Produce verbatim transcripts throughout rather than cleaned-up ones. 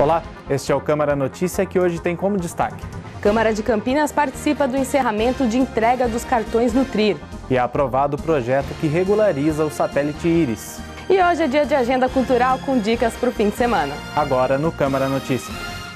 Olá, este é o Câmara Notícia, que hoje tem como destaque: Câmara de Campinas participa do encerramento de entrega dos cartões Nutrir. E é aprovado o projeto que regulariza o satélite Íris. E hoje é dia de agenda cultural com dicas para o fim de semana. Agora no Câmara Notícia.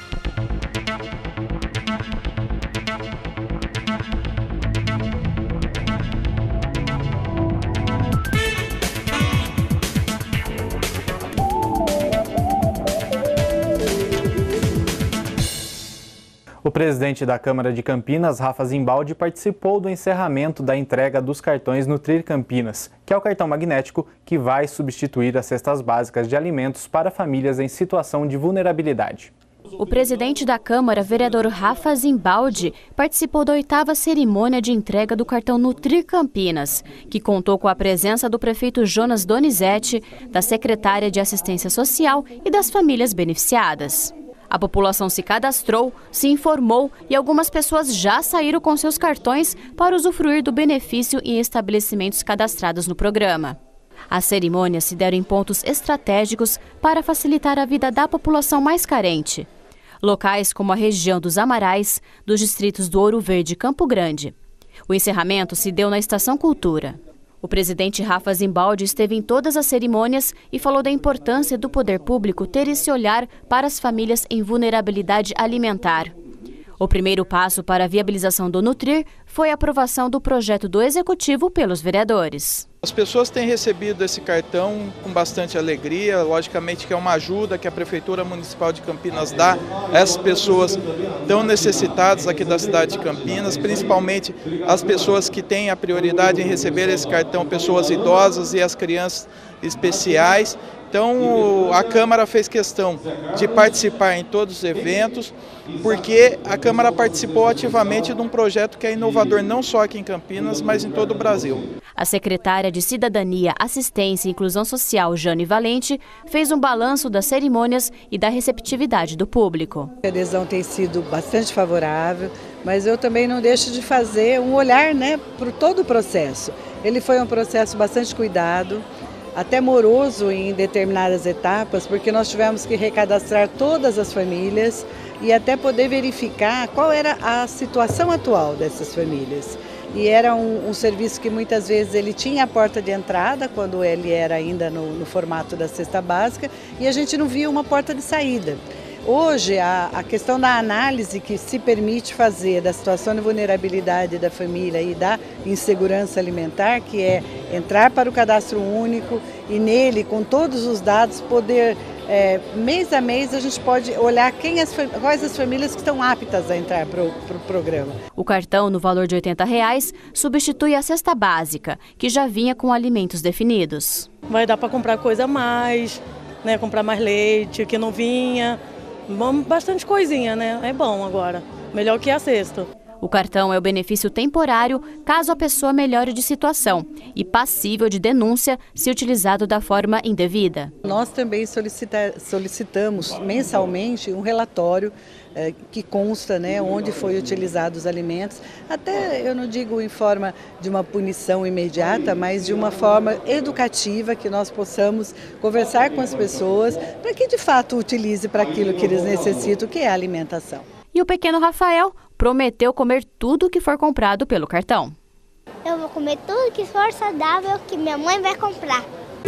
O presidente da Câmara de Campinas, Rafa Zimbaldi, participou do encerramento da entrega dos cartões Nutrir Campinas, que é o cartão magnético que vai substituir as cestas básicas de alimentos para famílias em situação de vulnerabilidade. O presidente da Câmara, vereador Rafa Zimbaldi, participou da oitava cerimônia de entrega do cartão Nutrir Campinas, que contou com a presença do prefeito Jonas Donizete, da secretária de Assistência Social e das famílias beneficiadas. A população se cadastrou, se informou e algumas pessoas já saíram com seus cartões para usufruir do benefício em estabelecimentos cadastrados no programa. As cerimônias se deram em pontos estratégicos para facilitar a vida da população mais carente. Locais como a região dos Amarais, dos distritos do Ouro Verde e Campo Grande. O encerramento se deu na Estação Cultura. O presidente Rafa Zimbaldi esteve em todas as cerimônias e falou da importância do poder público ter esse olhar para as famílias em vulnerabilidade alimentar. O primeiro passo para a viabilização do Nutrir foi a aprovação do projeto do Executivo pelos vereadores. As pessoas têm recebido esse cartão com bastante alegria, logicamente que é uma ajuda que a Prefeitura Municipal de Campinas dá a essas pessoas tão necessitadas aqui da cidade de Campinas, principalmente as pessoas que têm a prioridade em receber esse cartão, pessoas idosas e as crianças especiais. Então a Câmara fez questão de participar em todos os eventos, porque a Câmara participou ativamente de um projeto que é inovador não só aqui em Campinas, mas em todo o Brasil. A secretária de Cidadania, Assistência e Inclusão Social, Jane Valente, fez um balanço das cerimônias e da receptividade do público. A adesão tem sido bastante favorável, mas eu também não deixo de fazer um olhar, né, para todo o processo. Ele foi um processo bastante cuidado, até moroso em determinadas etapas, porque nós tivemos que recadastrar todas as famílias e até poder verificar qual era a situação atual dessas famílias. E era um, um serviço que muitas vezes ele tinha a porta de entrada, quando ele era ainda no, no formato da cesta básica, e a gente não via uma porta de saída. Hoje, a, a questão da análise que se permite fazer da situação de vulnerabilidade da família e da insegurança alimentar, que é entrar para o cadastro único e nele, com todos os dados, poder, é, mês a mês, a gente pode olhar quem as, quais as famílias que estão aptas a entrar para o pro programa. O cartão, no valor de oitenta reais, substitui a cesta básica, que já vinha com alimentos definidos. Vai dar para comprar coisa a mais, né, comprar mais leite, que não vinha. Bastante coisinha, né? É bom agora. Melhor que a cesta. O cartão é o benefício temporário caso a pessoa melhore de situação e passível de denúncia se utilizado da forma indevida. Nós também solicita, solicitamos mensalmente um relatório eh, que consta, né, onde foi utilizados os alimentos, até eu não digo em forma de uma punição imediata, mas de uma forma educativa, que nós possamos conversar com as pessoas para que de fato utilize para aquilo que eles necessitam, que é a alimentação. E o pequeno Rafael prometeu comer tudo que for comprado pelo cartão. Eu vou comer tudo que for saudável que minha mãe vai comprar.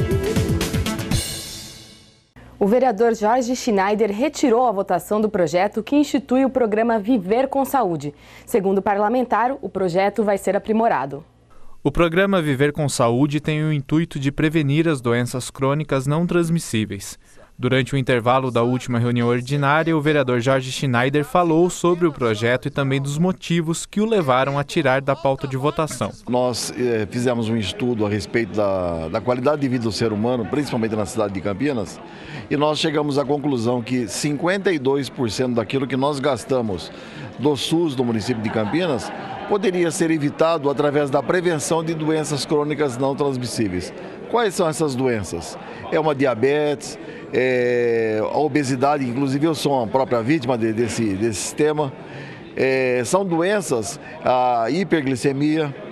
O vereador Jorge Schneider retirou a votação do projeto que institui o programa Viver com Saúde. Segundo o parlamentar, o projeto vai ser aprimorado. O programa Viver com Saúde tem o intuito de prevenir as doenças crônicas não transmissíveis. Durante o intervalo da última reunião ordinária, o vereador Jorge Schneider falou sobre o projeto e também dos motivos que o levaram a tirar da pauta de votação. Nós eh, fizemos um estudo a respeito da, da qualidade de vida do ser humano, principalmente na cidade de Campinas, e nós chegamos à conclusão que cinquenta e dois por cento daquilo que nós gastamos do SUS do município de Campinas poderia ser evitado através da prevenção de doenças crônicas não transmissíveis. Quais são essas doenças? É uma diabetes, é a obesidade, inclusive eu sou uma própria vítima de, desse, desse sistema. É, são doenças, a hiperglicemia,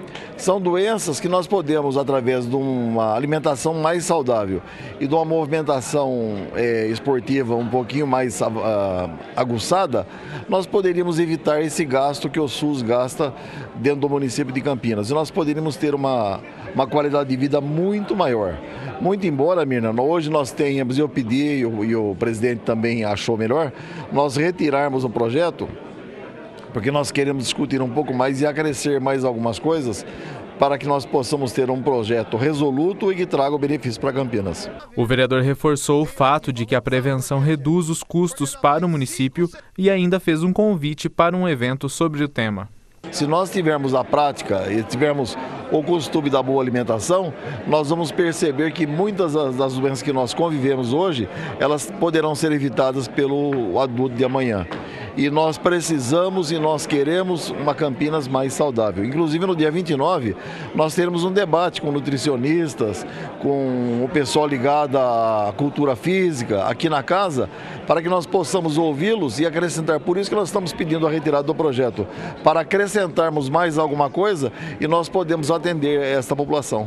São doenças que nós podemos, através de uma alimentação mais saudável e de uma movimentação é, esportiva um pouquinho mais uh, aguçada, nós poderíamos evitar esse gasto que o SUS gasta dentro do município de Campinas. E nós poderíamos ter uma, uma qualidade de vida muito maior. Muito embora, Mirna, hoje nós tenhamos, eu pedi e o, e o presidente também achou melhor, nós retirarmos o projeto, porque nós queremos discutir um pouco mais e acrescer mais algumas coisas para que nós possamos ter um projeto resoluto e que traga o benefício para Campinas. O vereador reforçou o fato de que a prevenção reduz os custos para o município e ainda fez um convite para um evento sobre o tema. Se nós tivermos a prática e tivermos o costume da boa alimentação, nós vamos perceber que muitas das doenças que nós convivemos hoje, elas poderão ser evitadas pelo adulto de amanhã. E nós precisamos e nós queremos uma Campinas mais saudável. Inclusive no dia vinte e nove, nós teremos um debate com nutricionistas, com o pessoal ligado à cultura física aqui na casa, para que nós possamos ouvi-los e acrescentar. Por isso que nós estamos pedindo a retirada do projeto, para acrescentarmos mais alguma coisa e nós podemos atender esta população.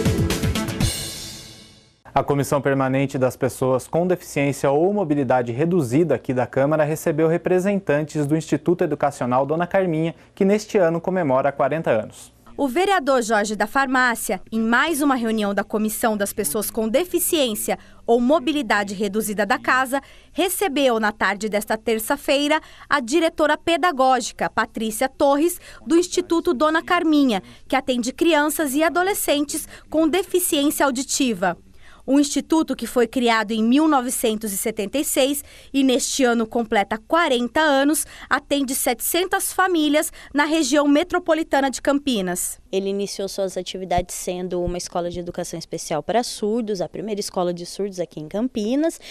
A Comissão Permanente das Pessoas com Deficiência ou Mobilidade Reduzida aqui da Câmara recebeu representantes do Instituto Educacional Dona Carminha, que neste ano comemora quarenta anos. O vereador Jorge da Farmácia, em mais uma reunião da Comissão das Pessoas com Deficiência ou Mobilidade Reduzida da Casa, recebeu na tarde desta terça-feira a diretora pedagógica, Patrícia Torres, do Instituto Dona Carminha, que atende crianças e adolescentes com deficiência auditiva. O instituto, que foi criado em mil novecentos e setenta e seis e neste ano completa quarenta anos, atende setecentas famílias na região metropolitana de Campinas. Ele iniciou suas atividades sendo uma escola de educação especial para surdos, a primeira escola de surdos aqui em Campinas,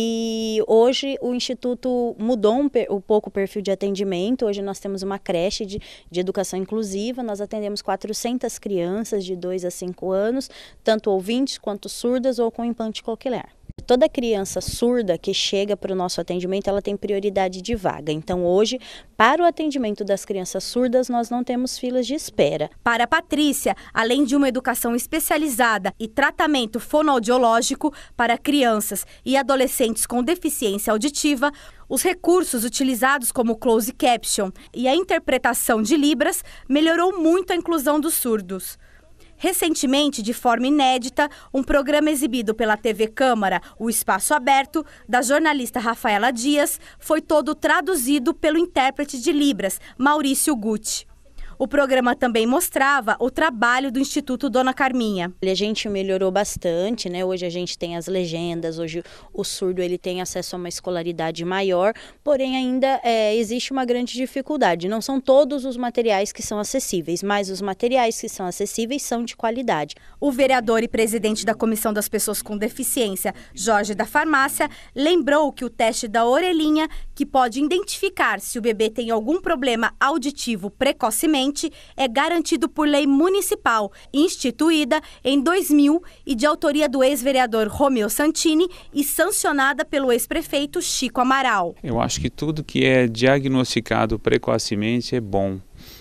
e hoje o Instituto mudou um, um pouco o perfil de atendimento. Hoje nós temos uma creche de, de educação inclusiva, nós atendemos quatrocentas crianças de dois a cinco anos, tanto ouvintes quanto surdas ou com implante coquear. Toda criança surda que chega para o nosso atendimento, ela tem prioridade de vaga. Então, hoje, para o atendimento das crianças surdas, nós não temos filas de espera. Para a Patrícia, além de uma educação especializada e tratamento fonoaudiológico para crianças e adolescentes com deficiência auditiva, os recursos utilizados como closed caption e a interpretação de Libras melhorou muito a inclusão dos surdos. Recentemente, de forma inédita, um programa exibido pela T V Câmara, O Espaço Aberto, da jornalista Rafaela Dias, foi todo traduzido pelo intérprete de Libras, Maurício Gucci. O programa também mostrava o trabalho do Instituto Dona Carminha. A gente melhorou bastante, né? Hoje a gente tem as legendas, hoje o surdo ele tem acesso a uma escolaridade maior, porém ainda é, existe uma grande dificuldade. Não são todos os materiais que são acessíveis, mas os materiais que são acessíveis são de qualidade. O vereador e presidente da Comissão das Pessoas com Deficiência, Jorge da Farmácia, lembrou que o teste da orelhinha, que pode identificar se o bebê tem algum problema auditivo precocemente, é garantido por lei municipal, instituída em dois mil e de autoria do ex-vereador Romeu Santini e sancionada pelo ex-prefeito Chico Amaral. Eu acho que tudo que é diagnosticado precocemente é bom.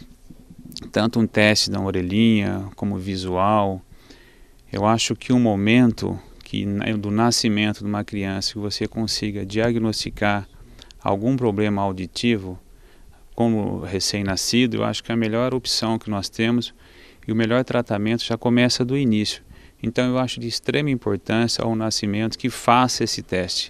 Tanto um teste da orelhinha como visual. Eu acho que um momento que, do nascimento de uma criança que você consiga diagnosticar algum problema auditivo, como recém-nascido, eu acho que é a melhor opção que nós temos e o melhor tratamento já começa do início. Então eu acho de extrema importância ao nascimento que faça esse teste.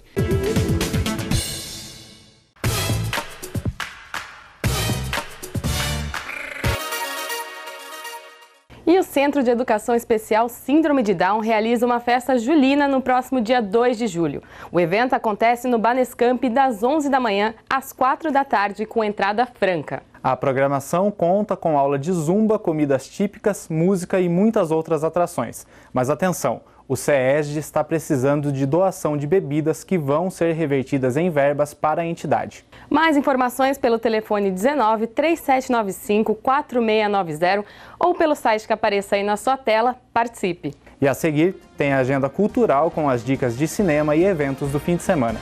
E o Centro de Educação Especial Síndrome de Down realiza uma festa julina no próximo dia dois de julho. O evento acontece no Banescamp das onze da manhã às quatro da tarde com entrada franca. A programação conta com aula de zumba, comidas típicas, música e muitas outras atrações. Mas atenção, o SESD está precisando de doação de bebidas que vão ser revertidas em verbas para a entidade. Mais informações pelo telefone dezenove, três sete nove cinco, quatro seis nove zero ou pelo site que apareça aí na sua tela. Participe! E a seguir tem a agenda cultural com as dicas de cinema e eventos do fim de semana.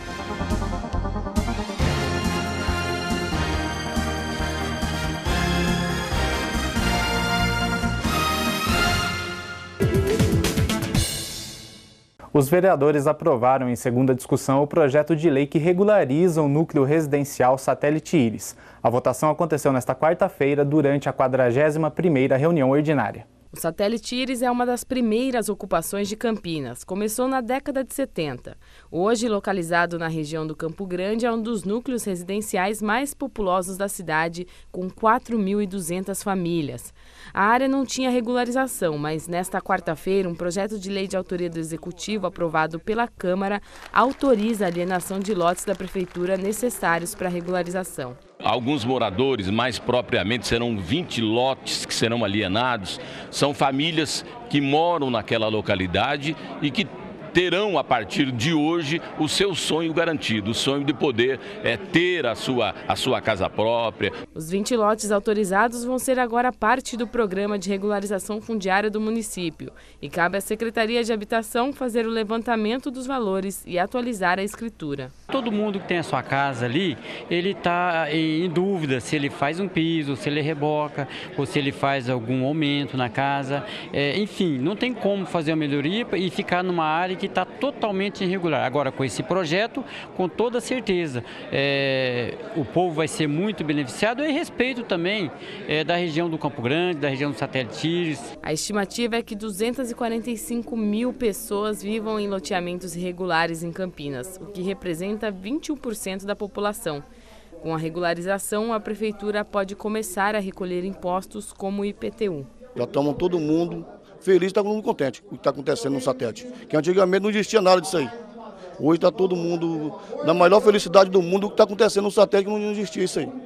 Os vereadores aprovaram em segunda discussão o projeto de lei que regulariza o núcleo residencial Satélite Íris. A votação aconteceu nesta quarta-feira durante a quadragésima primeira reunião ordinária. O Satélite Íris é uma das primeiras ocupações de Campinas. Começou na década de setenta. Hoje, localizado na região do Campo Grande, é um dos núcleos residenciais mais populosos da cidade, com quatro mil e duzentas famílias. A área não tinha regularização, mas nesta quarta-feira, um projeto de lei de autoria do Executivo aprovado pela Câmara autoriza a alienação de lotes da Prefeitura necessários para a regularização. Alguns moradores, mais propriamente, serão vinte lotes que serão alienados. São famílias que moram naquela localidade e que terão, a partir de hoje, o seu sonho garantido, o sonho de poder é, ter a sua, a sua casa própria. Os vinte lotes autorizados vão ser agora parte do programa de regularização fundiária do município e cabe à Secretaria de Habitação fazer o levantamento dos valores e atualizar a escritura. Todo mundo que tem a sua casa ali, ele está em dúvida se ele faz um piso, se ele reboca ou se ele faz algum aumento na casa. É, enfim, não tem como fazer uma melhoria e ficar numa área que está totalmente irregular. Agora, com esse projeto, com toda certeza, é, o povo vai ser muito beneficiado e respeito também é, da região do Campo Grande, da região do Satélite Íris. A estimativa é que duzentas e quarenta e cinco mil pessoas vivam em loteamentos irregulares em Campinas, o que representa vinte e um por cento da população. Com a regularização, a Prefeitura pode começar a recolher impostos como o I P T U. Já estamos todo mundo feliz, está todo mundo contente com o que está acontecendo no satélite. Que antigamente não existia nada disso aí. Hoje está todo mundo na maior felicidade do mundo, o que está acontecendo no satélite, não existia isso aí.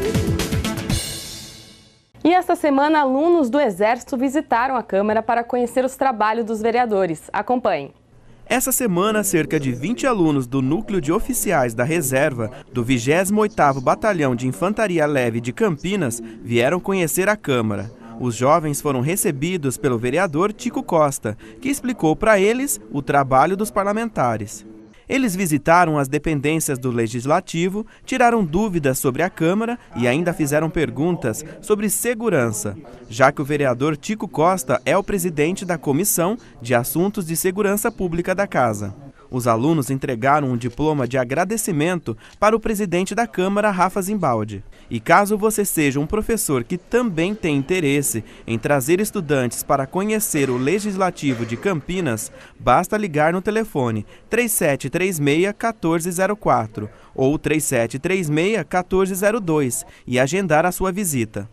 E esta semana, alunos do Exército visitaram a Câmara para conhecer os trabalhos dos vereadores. Acompanhe. Essa semana, cerca de vinte alunos do Núcleo de Oficiais da Reserva do vigésimo oitavo Batalhão de Infantaria Leve de Campinas vieram conhecer a Câmara. Os jovens foram recebidos pelo vereador Tico Costa, que explicou para eles o trabalho dos parlamentares. Eles visitaram as dependências do Legislativo, tiraram dúvidas sobre a Câmara e ainda fizeram perguntas sobre segurança, já que o vereador Tico Costa é o presidente da Comissão de Assuntos de Segurança Pública da Casa. Os alunos entregaram um diploma de agradecimento para o presidente da Câmara, Rafa Zimbaldi. E caso você seja um professor que também tem interesse em trazer estudantes para conhecer o Legislativo de Campinas, basta ligar no telefone três sete três seis, um quatro zero quatro ou três sete três seis, um quatro zero dois e agendar a sua visita.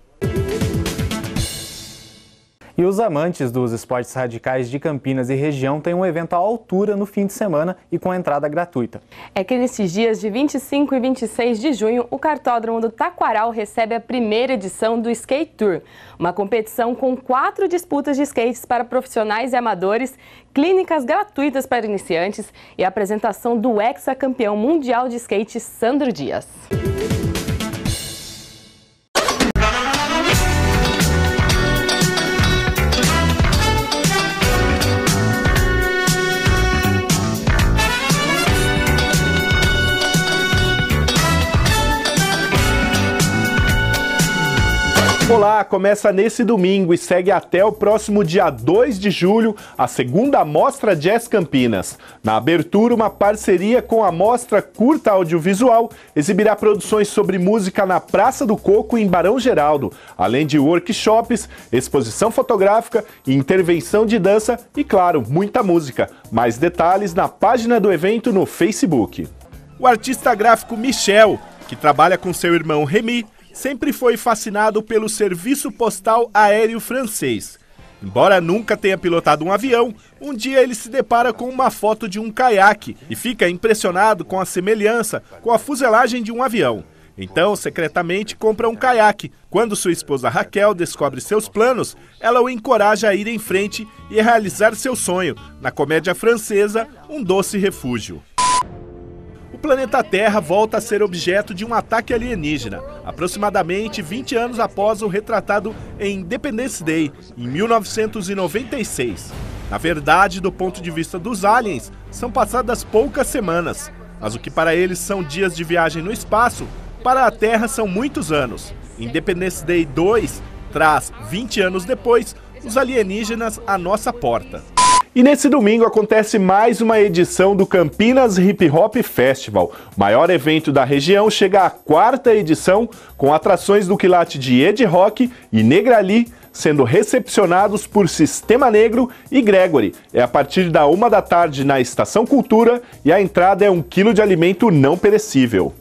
E os amantes dos esportes radicais de Campinas e região têm um evento à altura no fim de semana e com entrada gratuita. É que nesses dias de vinte e cinco e vinte e seis de junho, o Kartódromo do Taquaral recebe a primeira edição do Skate Tour, uma competição com quatro disputas de skates para profissionais e amadores, clínicas gratuitas para iniciantes e a apresentação do hexacampeão mundial de skate Sandro Dias. Olá, começa nesse domingo e segue até o próximo dia dois de julho a segunda Mostra Jazz Campinas. Na abertura, uma parceria com a Mostra Curta Audiovisual exibirá produções sobre música na Praça do Coco em Barão Geraldo, além de workshops, exposição fotográfica, intervenção de dança e, claro, muita música. Mais detalhes na página do evento no Facebook. O artista gráfico Michel, que trabalha com seu irmão Remy, sempre foi fascinado pelo serviço postal aéreo francês. Embora nunca tenha pilotado um avião, um dia ele se depara com uma foto de um caiaque e fica impressionado com a semelhança com a fuselagem de um avião. Então, secretamente, compra um caiaque. Quando sua esposa Raquel descobre seus planos, ela o encoraja a ir em frente e realizar seu sonho, na comédia francesa Um Doce Refúgio. O planeta Terra volta a ser objeto de um ataque alienígena, aproximadamente vinte anos após o retratado em Independence Day, em mil novecentos e noventa e seis. Na verdade, do ponto de vista dos aliens, são passadas poucas semanas, mas o que para eles são dias de viagem no espaço, para a Terra são muitos anos. Independence Day dois traz, vinte anos depois, os alienígenas à nossa porta. E nesse domingo acontece mais uma edição do Campinas Hip Hop Festival. O maior evento da região chega à quarta edição, com atrações do quilate de Ed Rock e Negrali sendo recepcionados por Sistema Negro e Gregory. É a partir da uma da tarde na Estação Cultura e a entrada é um quilo de alimento não perecível.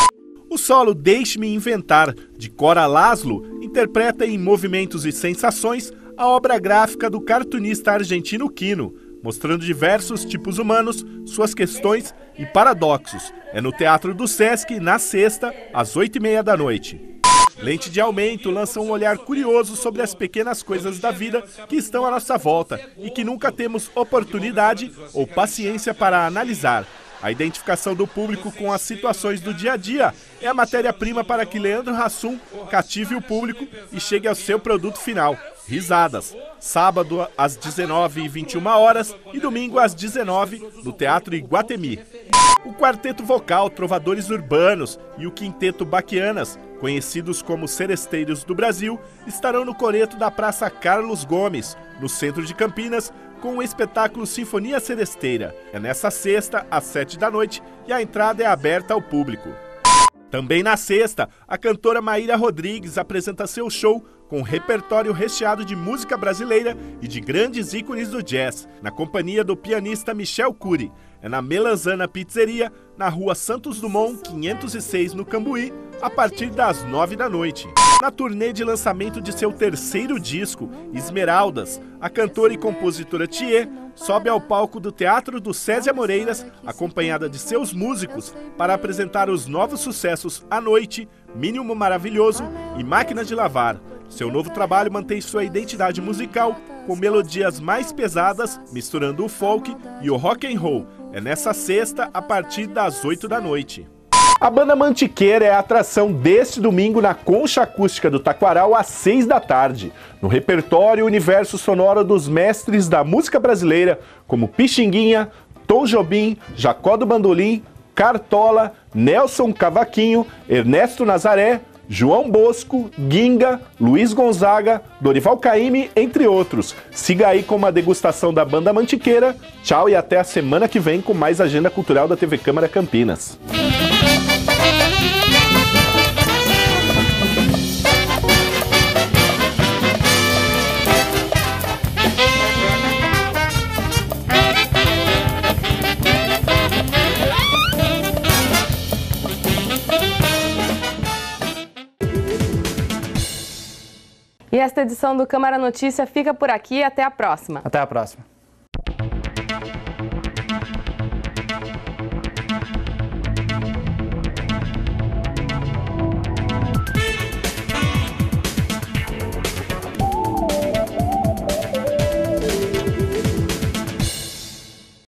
O solo Deixe-me Inventar, de Cora Laszlo, interpreta em Movimentos e Sensações a obra gráfica do cartunista argentino Quino, mostrando diversos tipos humanos, suas questões e paradoxos. É no Teatro do Sesc, na sexta, às oito e meia da noite. Lente de Aumento lança um olhar curioso sobre as pequenas coisas da vida que estão à nossa volta e que nunca temos oportunidade ou paciência para analisar. A identificação do público com as situações do dia a dia é a matéria-prima para que Leandro Hassum cative o público e chegue ao seu produto final, Risadas. Sábado às dezenove e vinte e uma horas e domingo às dezenove, no Teatro Iguatemi. O quarteto vocal Trovadores Urbanos e o quinteto Baquianas, conhecidos como Seresteiros do Brasil, estarão no coreto da Praça Carlos Gomes, no centro de Campinas, com o espetáculo Sinfonia Seresteira. É nessa sexta, às sete da noite, e a entrada é aberta ao público. Também na sexta, a cantora Maíra Rodrigues apresenta seu show com um repertório recheado de música brasileira e de grandes ícones do jazz, na companhia do pianista Michel Cury. É na Melanzana Pizzeria, na rua Santos Dumont, quinhentos e seis, no Cambuí, a partir das nove da noite. Na turnê de lançamento de seu terceiro disco, Esmeraldas, a cantora e compositora Thier sobe ao palco do Teatro do Césia Moreiras, acompanhada de seus músicos, para apresentar os novos sucessos A Noite, Mínimo Maravilhoso e Máquina de Lavar. Seu novo trabalho mantém sua identidade musical, com melodias mais pesadas, misturando o folk e o rock and roll. É nessa sexta, a partir das oito da noite. A Banda Mantiqueira é a atração deste domingo na Concha Acústica do Taquaral às seis da tarde. No repertório, o universo sonoro dos mestres da música brasileira, como Pixinguinha, Tom Jobim, Jacó do Bandolim, Cartola, Nelson Cavaquinho, Ernesto Nazaré, João Bosco, Ginga, Luiz Gonzaga, Dorival Caymmi, entre outros. Siga aí com uma degustação da Banda Mantiqueira. Tchau e até a semana que vem com mais agenda cultural da T V Câmara Campinas. E esta edição do Câmara Notícia fica por aqui. Até a próxima. Até a próxima.